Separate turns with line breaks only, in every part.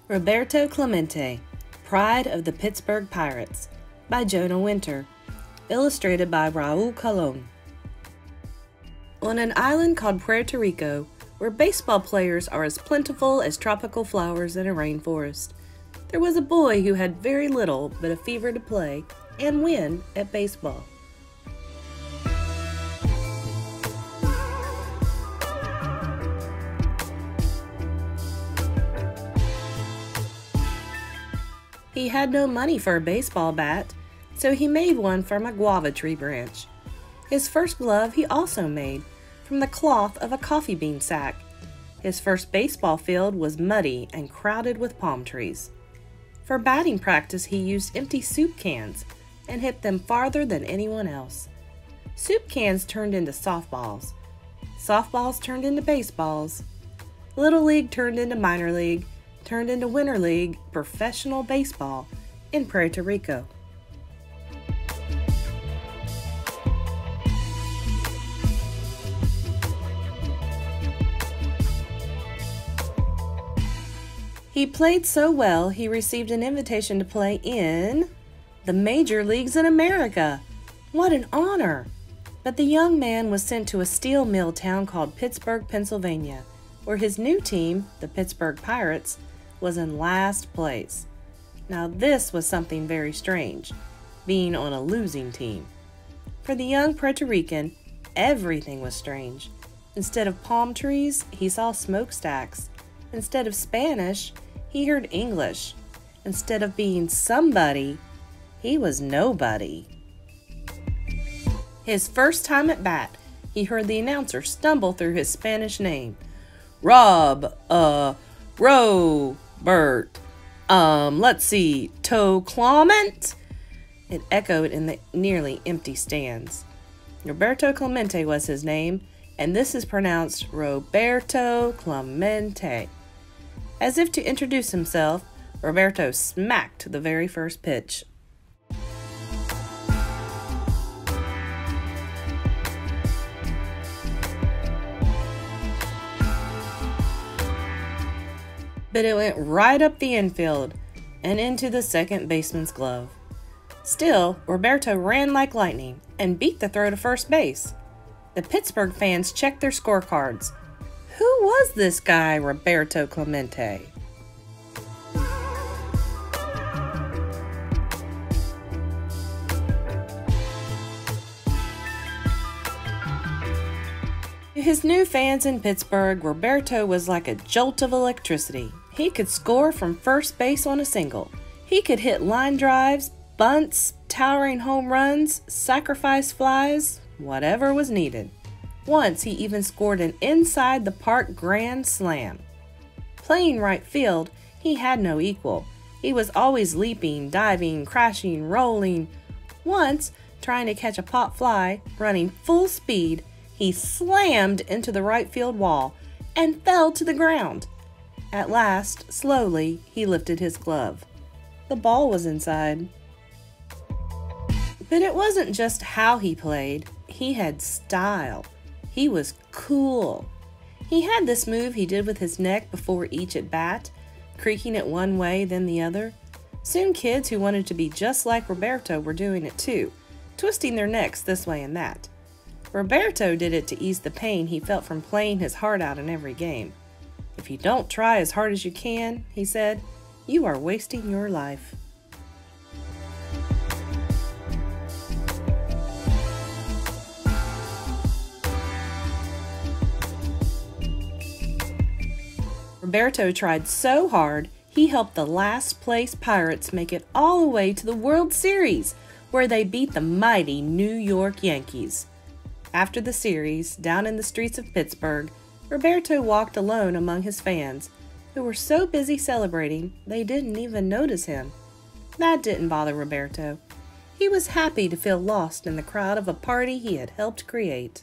Roberto Clemente, Pride of the Pittsburgh Pirates, by Jonah Winter, illustrated by Raul Colon. On an island called Puerto Rico, where baseball players are as plentiful as tropical flowers in a rainforest, there was a boy who had very little but a fever to play and win at baseball. He had no money for a baseball bat, so he made one from a guava tree branch. His first glove he also made from the cloth of a coffee bean sack. His first baseball field was muddy and crowded with palm trees. For batting practice, he used empty soup cans and hit them farther than anyone else. Soup cans turned into softballs. Softballs turned into baseballs. Little League turned into minor league, turned into Winter League professional baseball in Puerto Rico. He played so well, he received an invitation to play in the major leagues in America. What an honor! But the young man was sent to a steel mill town called Pittsburgh, Pennsylvania, where his new team, the Pittsburgh Pirates, was in last place. Now this was something very strange, being on a losing team. For the young Puerto Rican, everything was strange. Instead of palm trees, he saw smokestacks. Instead of Spanish, he heard English. Instead of being somebody, he was nobody. His first time at bat, he heard the announcer stumble through his Spanish name. Let's see, Clemente? It echoed in the nearly empty stands. Roberto Clemente was his name, and this is pronounced Roberto Clemente. As if to introduce himself, Roberto smacked the very first pitch. But it went right up the infield and into the second baseman's glove. Still, Roberto ran like lightning and beat the throw to first base. The Pittsburgh fans checked their scorecards. Who was this guy, Roberto Clemente? To his new fans in Pittsburgh, Roberto was like a jolt of electricity. He could score from first base on a single. He could hit line drives, bunts, towering home runs, sacrifice flies, whatever was needed. Once he even scored an inside-the-park grand slam. Playing right field, he had no equal. He was always leaping, diving, crashing, rolling. Once, trying to catch a pop fly, running full speed, he slammed into the right field wall and fell to the ground. At last, slowly, he lifted his glove. The ball was inside. But it wasn't just how he played. He had style. He was cool. He had this move he did with his neck before each at bat, creaking it one way, then the other. Soon kids who wanted to be just like Roberto were doing it too, twisting their necks this way and that. Roberto did it to ease the pain he felt from playing his heart out in every game. "If you don't try as hard as you can," he said, "you are wasting your life." Roberto tried so hard, he helped the last place Pirates make it all the way to the World Series, where they beat the mighty New York Yankees. After the series, down in the streets of Pittsburgh, Roberto walked alone among his fans, who were so busy celebrating they didn't even notice him. That didn't bother Roberto. He was happy to feel lost in the crowd of a party he had helped create.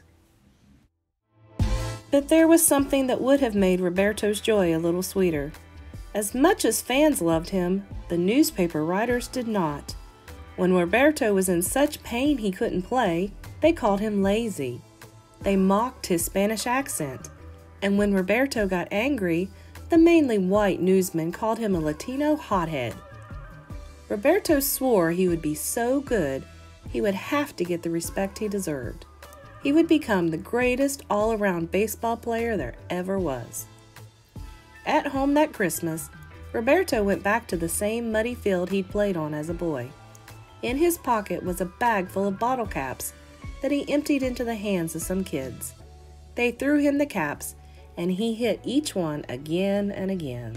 But there was something that would have made Roberto's joy a little sweeter. As much as fans loved him, the newspaper writers did not. When Roberto was in such pain he couldn't play, they called him lazy. They mocked his Spanish accent. And when Roberto got angry, The mainly white newsmen called him a Latino hothead. Roberto swore he would be so good he would have to get the respect he deserved. He would become the greatest all-around baseball player there ever was. At home that Christmas, Roberto went back to the same muddy field he'd played on as a boy. In his pocket was a bag full of bottle caps that he emptied into the hands of some kids. They threw him the caps, and he hit each one again and again.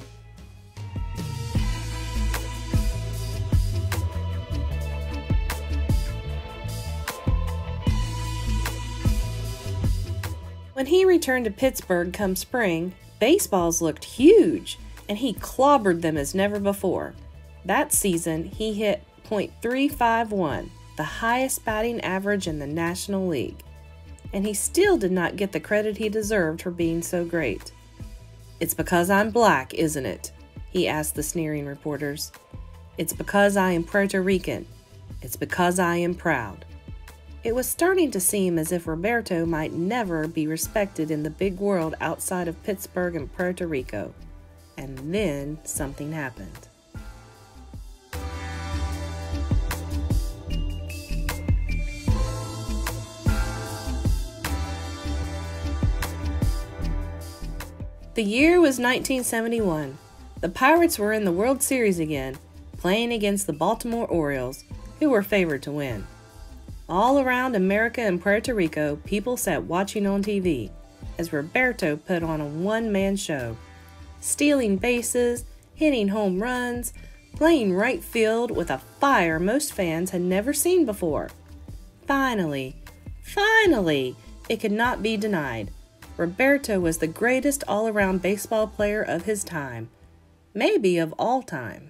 When he returned to Pittsburgh come spring, baseballs looked huge, and he clobbered them as never before. That season, he hit .351, the highest batting average in the National League. And he still did not get the credit he deserved for being so great. "It's because I'm black, isn't it?" he asked the sneering reporters. "It's because I am Puerto Rican. It's because I am proud." It was starting to seem as if Roberto might never be respected in the big world outside of Pittsburgh and Puerto Rico. And then something happened. The year was 1971. The Pirates were in the World Series again, playing against the Baltimore Orioles, who were favored to win. All around America and Puerto Rico, people sat watching on TV as Roberto put on a one-man show, stealing bases, hitting home runs, playing right field with a fire most fans had never seen before. Finally, it could not be denied. Roberto was the greatest all-around baseball player of his time, maybe of all time.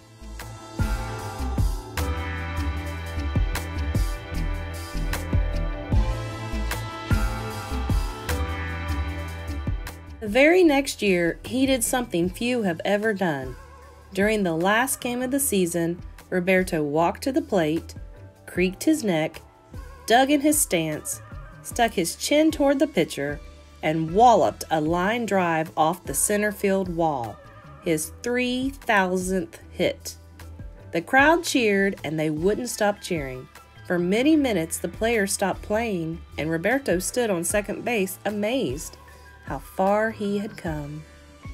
The very next year, he did something few have ever done. During the last game of the season, Roberto walked to the plate, creaked his neck, dug in his stance, stuck his chin toward the pitcher, and walloped a line drive off the center field wall, his 3,000th hit. The crowd cheered, and they wouldn't stop cheering. For many minutes, the players stopped playing, and Roberto stood on second base, amazed how far he had come.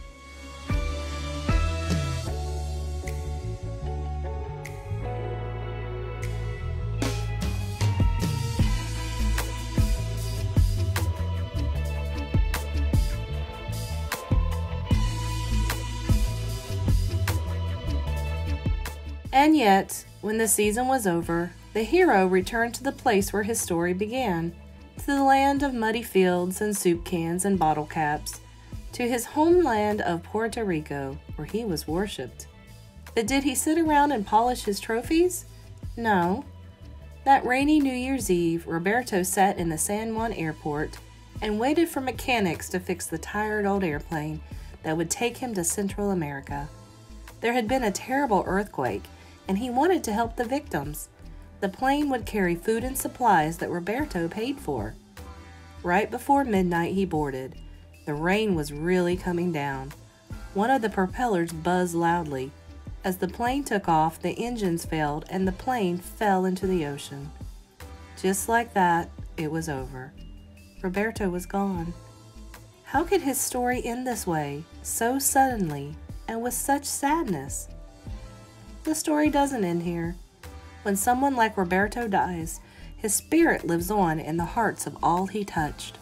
And yet, when the season was over, the hero returned to the place where his story began, to the land of muddy fields and soup cans and bottle caps, to his homeland of Puerto Rico, where he was worshipped. But did he sit around and polish his trophies? No. That rainy New Year's Eve, Roberto sat in the San Juan airport and waited for mechanics to fix the tired old airplane that would take him to Central America. There had been a terrible earthquake, and he wanted to help the victims. The plane would carry food and supplies that Roberto paid for. Right before midnight, he boarded. The rain was really coming down. One of the propellers buzzed loudly. As the plane took off, the engines failed, and the plane fell into the ocean. Just like that, it was over. Roberto was gone. How could his story end this way, so suddenly, and with such sadness? The story doesn't end here. When someone like Roberto dies, his spirit lives on in the hearts of all he touched.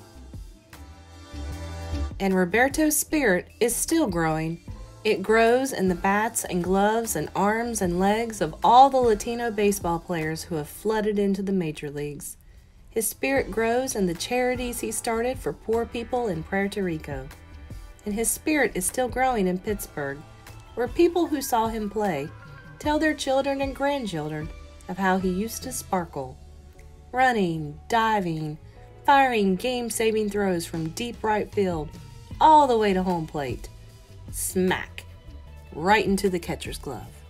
And Roberto's spirit is still growing. It grows in the bats and gloves and arms and legs of all the Latino baseball players who have flooded into the major leagues. His spirit grows in the charities he started for poor people in Puerto Rico. And his spirit is still growing in Pittsburgh, where people who saw him play tell their children and grandchildren of how he used to sparkle, running, diving, firing game-saving throws from deep right field all the way to home plate. Smack! Right into the catcher's glove.